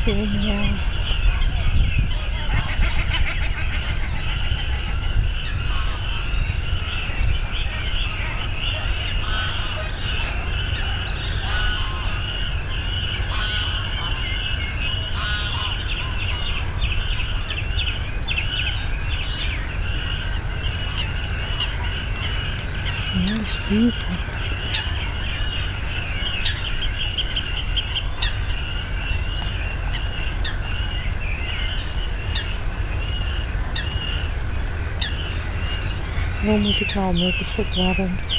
in, ja. Ja, dat is Beaver. Nu moet ik nou netjes opwarmen.